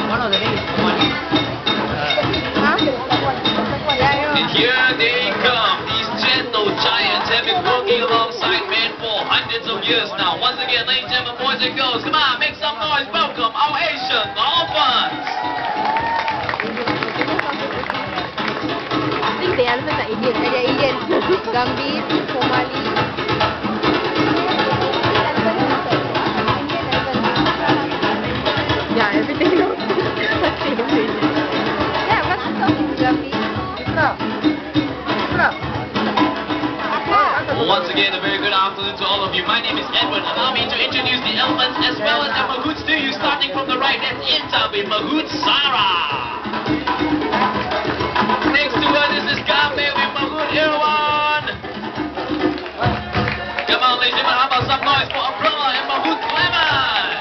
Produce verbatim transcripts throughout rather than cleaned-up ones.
one of the names is Somali. Huh? Yeah, And here they come. These gentle giants have been working alongside men for hundreds of years now. Once again, ladies and gentlemen, boys and girls, come on, make some noise. Welcome our Asian orphans. I think the elephants are Indian. Uh, they're Indian. Gambit, Somali. Yeah, everything else. Yeah, what's Gambit? Once again, a very good afternoon to all of you. My name is Edward. Allow me to introduce the elephants as well as the mahouts to you. Starting from the right, that's Inta with Mahout Sarah. Next to her, this is Gabe with Mahout Irwan. Come on, ladies and gentlemen, how about some noise for Umbrella and Mahout Clement?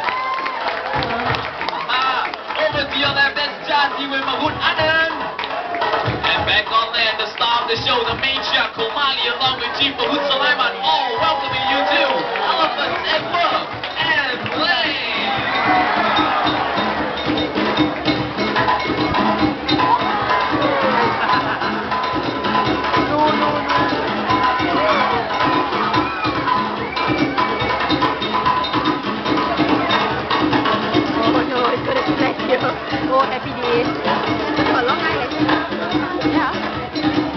Ah, over to your left, that's Jati with Mahout Anand. And back on land, the star of the show, the matriarch Komali along with Chief Mahout Sulaiman, all welcoming you to Elephants at Work and Play. Oh, happy day. For a long night, yeah.